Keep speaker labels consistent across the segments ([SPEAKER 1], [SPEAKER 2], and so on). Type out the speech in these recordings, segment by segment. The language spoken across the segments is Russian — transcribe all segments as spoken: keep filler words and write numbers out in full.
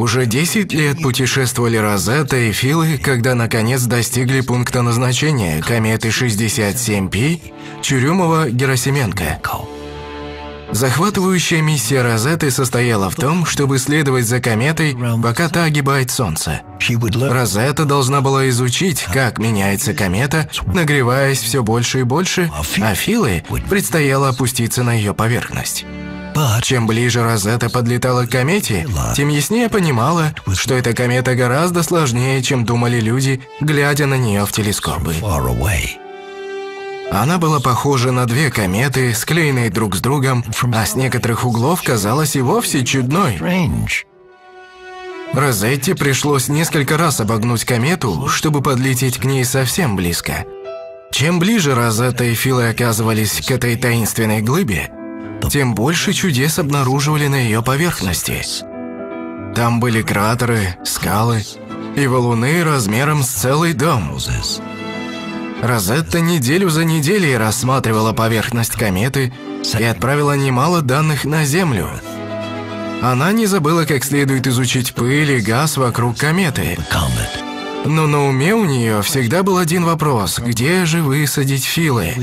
[SPEAKER 1] Уже десять лет путешествовали Розетта и Филы, когда наконец достигли пункта назначения кометы шестьдесят семь пи Чурюмова-Герасименко. Захватывающая миссия Розетты состояла в том, чтобы следовать за кометой, пока та огибает Солнце. Розетта должна была изучить, как меняется комета, нагреваясь все больше и больше, а Филы предстояло опуститься на ее поверхность. Чем ближе Розетта подлетала к комете, тем яснее понимала, что эта комета гораздо сложнее, чем думали люди, глядя на нее в телескопы. Она была похожа на две кометы, склеенные друг с другом, а с некоторых углов казалась и вовсе чудной. Розетте пришлось несколько раз обогнуть комету, чтобы подлететь к ней совсем близко. Чем ближе Розетта и Филы оказывались к этой таинственной глыбе, тем больше чудес обнаруживали на ее поверхности. Там были кратеры, скалы и валуны размером с целый дом. Розетта неделю за неделей рассматривала поверхность кометы и отправила немало данных на Землю. Она не забыла как следует изучить пыль и газ вокруг кометы. Но на уме у нее всегда был один вопрос: где же высадить Филы?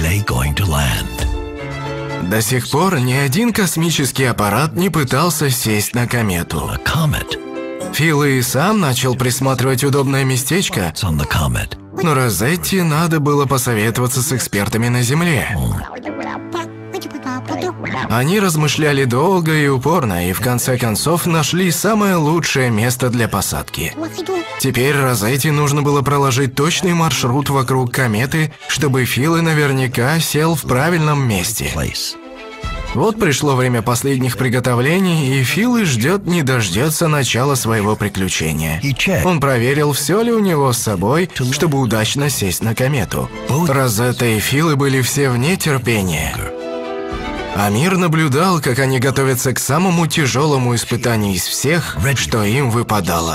[SPEAKER 1] До сих пор ни один космический аппарат не пытался сесть на комету. Филы и сам начал присматривать удобное местечко, но Розетте надо было посоветоваться с экспертами на Земле. Они размышляли долго и упорно, и в конце концов нашли самое лучшее место для посадки. Теперь Розетте нужно было проложить точный маршрут вокруг кометы, чтобы Филы наверняка сел в правильном месте. Вот пришло время последних приготовлений, и Филы ждет не дождется начала своего приключения. Он проверил, все ли у него с собой, чтобы удачно сесть на комету. Розетта и Филы были все вне терпения. Амир наблюдал, как они готовятся к самому тяжелому испытанию из всех, что им выпадало.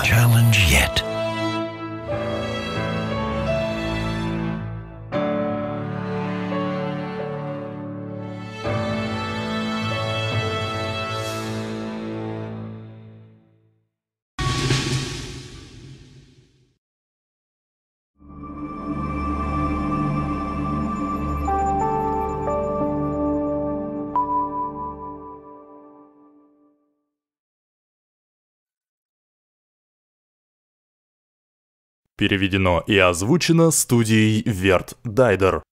[SPEAKER 2] Переведено и озвучено студией Верт Дайдер.